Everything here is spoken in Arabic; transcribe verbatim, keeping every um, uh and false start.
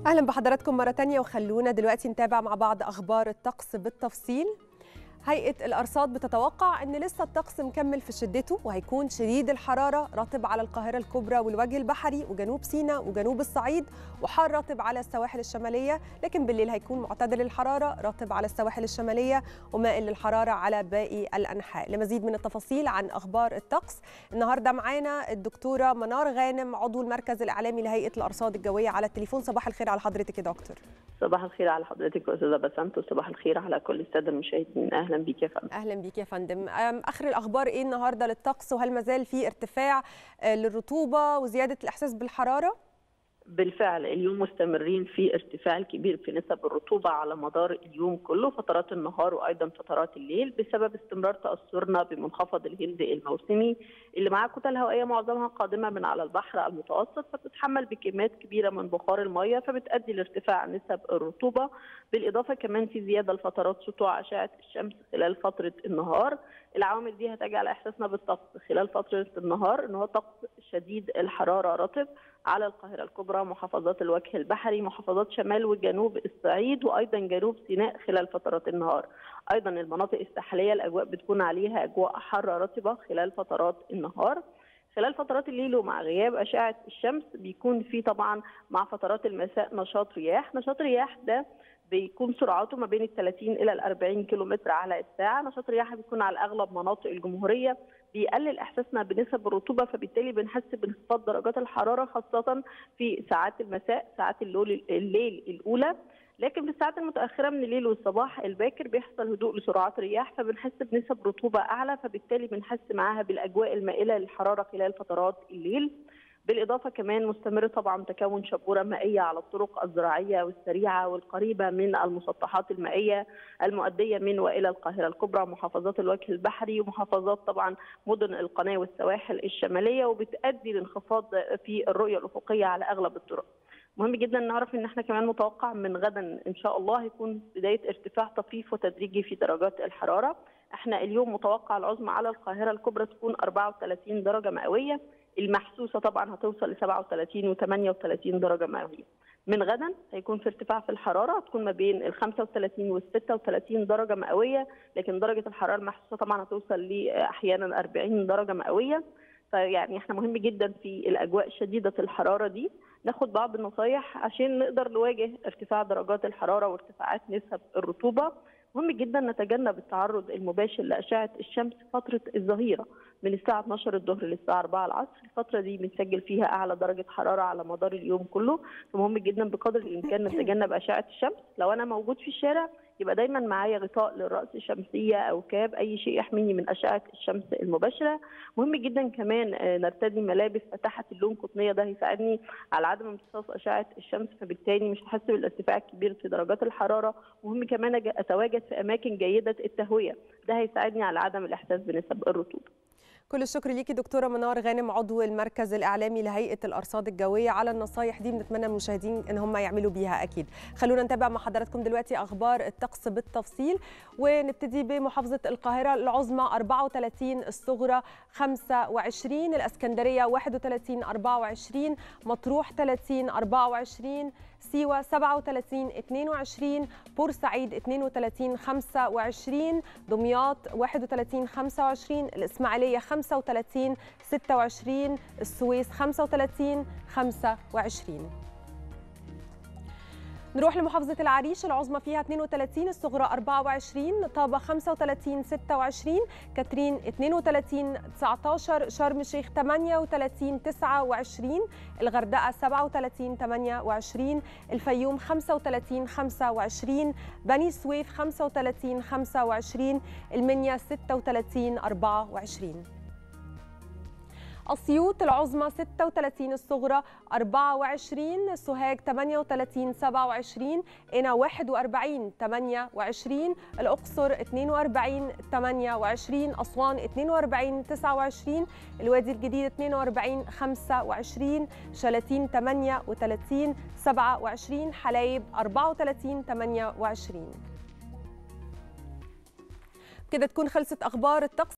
أهلا بحضراتكم مرة تانية، وخلونا دلوقتي نتابع مع بعض أخبار الطقس بالتفصيل. هيئة الأرصاد بتتوقع أن لسه الطقس مكمل في شدته، وهيكون شديد الحرارة رطب على القاهرة الكبرى والوجه البحري وجنوب سيناء وجنوب الصعيد، وحار رطب على السواحل الشمالية، لكن بالليل هيكون معتدل الحرارة رطب على السواحل الشمالية ومائل للحرارة على باقي الأنحاء. لمزيد من التفاصيل عن أخبار الطقس النهاردة معانا الدكتورة منار غانم، عضو المركز الإعلامي لهيئة الأرصاد الجوية، على التليفون. صباح الخير على حضرتك يا دكتور. صباح الخير على حضرتك يا استاذه بسنت، وصباح الخير على كل الساده المشاهدين. اهلا بيك يا فندم. اهلا بيك يا فندم. اخر الاخبار ايه النهارده للطقس، وهل ما زال في ارتفاع للرطوبه وزياده الاحساس بالحراره؟ بالفعل اليوم مستمرين في ارتفاع كبير في نسب الرطوبه على مدار اليوم كله، فترات النهار وايضا فترات الليل، بسبب استمرار تاثرنا بمنخفض الهند الموسمي اللي معاه كتل هوائيه معظمها قادمه من على البحر المتوسط، فبتتحمل بكميات كبيره من بخار المياه، فبتؤدي لارتفاع نسب الرطوبه. بالاضافه كمان في زياده لفترات سطوع اشعه الشمس خلال فتره النهار. العوامل دي هتجعل احساسنا بالطقس خلال فتره النهار ان هو طقس شديد الحراره رطب على القاهرة الكبرى، محافظات الوجه البحري، محافظات شمال وجنوب الصعيد، وأيضا جنوب سيناء خلال فترات النهار. أيضا المناطق الساحلية الأجواء بتكون عليها أجواء حارة رطبة خلال فترات النهار. خلال فترات الليل ومع غياب أشعة الشمس بيكون في طبعا مع فترات المساء نشاط رياح. نشاط رياح ده بيكون سرعته ما بين ال ثلاثين إلى ال أربعين كيلومتر على الساعة. نشاط رياح بيكون على أغلب مناطق الجمهورية، بيقلل احساسنا بنسب الرطوبه، فبالتالي بنحس بانخفاض درجات الحراره خاصه في ساعات المساء، ساعات الليل, الليل الاولى. لكن في الساعات المتاخره من الليل والصباح الباكر بيحصل هدوء لسرعات الرياح، فبنحس بنسب رطوبه اعلى، فبالتالي بنحس معاها بالاجواء المائله للحراره خلال فترات الليل. بالاضافه كمان مستمر طبعا تكون شبوره مائيه على الطرق الزراعيه والسريعه والقريبه من المسطحات المائيه المؤديه من والى القاهره الكبرى، محافظات الوجه البحري، ومحافظات طبعا مدن القناه والسواحل الشماليه، وبتؤدي لانخفاض في الرؤيه الافقيه على اغلب الطرق. مهم جدا نعرف ان احنا كمان متوقع من غدا ان شاء الله هيكون بدايه ارتفاع طفيف وتدريجي في درجات الحراره. احنا اليوم متوقع العظمى على القاهره الكبرى تكون أربعة وثلاثين درجه مئويه، المحسوسه طبعا هتوصل ل سبعة وثلاثين وثمانية وثلاثين درجه مئويه. من غدا هيكون في ارتفاع في الحراره، هتكون ما بين ال خمسة وثلاثين وال ستة وثلاثين درجه مئويه، لكن درجه الحراره المحسوسه طبعا هتوصل لاحيانا أربعين درجه مئويه. فيعني احنا مهم جدا في الاجواء شديده الحراره دي ناخد بعض النصايح عشان نقدر نواجه ارتفاع درجات الحراره وارتفاعات نسب الرطوبه. مهم جدا نتجنب التعرض المباشر لاشعه الشمس فتره الظهيره من الساعه اثناشر الظهر للساعه أربعة العصر. الفتره دي بنسجل فيها اعلى درجه حراره على مدار اليوم كله، فمهم جدا بقدر الامكان نتجنب اشعه الشمس. لو انا موجود في الشارع يبقى دايما معايا غطاء للراس، شمسيه او كاب، اي شيء يحميني من اشعه الشمس المباشره. مهم جدا كمان نرتدي ملابس فاتحه اللون قطنيه، ده هيساعدني على عدم امتصاص اشعه الشمس، فبالتالي مش هحس بالارتفاع الكبير في درجات الحراره. مهم كمان اتواجد في اماكن جيده التهويه، ده هيساعدني على عدم الاحساس بنسب الرطوبه. كل الشكر ليكي دكتورة منار غانم، عضو المركز الإعلامي لهيئة الأرصاد الجوية، على النصايح دي. بنتمنى المشاهدين إن هم يعملوا بيها أكيد. خلونا نتابع مع حضراتكم دلوقتي أخبار الطقس بالتفصيل، ونبتدي بمحافظة القاهرة. العظمى أربعة وثلاثين، الصغرى خمسة وعشرين، الإسكندرية واحد وثلاثين أربعة وعشرين، مطروح ثلاثين أربعة وعشرين، سيوة سبعة وثلاثين اثنين وعشرين، بورسعيد اثنين وثلاثين خمسة وعشرين، دمياط واحد وثلاثين خمسة وعشرين، الإسماعيلية خمسة وثلاثين ستة وعشرين، السويس خمسة وثلاثين خمسة وعشرين. نروح لمحافظة العريش. العظمى فيها اثنين وثلاثين، الصغرى أربعة وعشرين، طابة خمسة وثلاثين ستة وعشرين، كاترين اثنين وثلاثين تسعة عشر، شرم الشيخ ثمانية وثلاثين تسعة وعشرين، الغردقة سبعة وثلاثين ثمانية وعشرين، الفيوم خمسة وثلاثين خمسة وعشرين، بني سويف خمسة وثلاثين خمسة وعشرين، المنيا ستة وثلاثين أربعة وعشرين. أسيوط العظمى ستة وثلاثين، الصغرى أربعة وعشرين، سوهاج ثمانية وثلاثين سبعة وعشرين، قنا واحد وأربعين ثمانية وعشرين، الأقصر اثنين وأربعين ثمانية وعشرين، أسوان اثنين وأربعين تسعة وعشرين، الوادي الجديد اثنين وأربعين خمسة وعشرين، شلاتين ثمانية وثلاثين سبعة وعشرين، حلايب أربعة وثلاثين ثمانية وعشرين. كده تكون خلصت أخبار الطقس.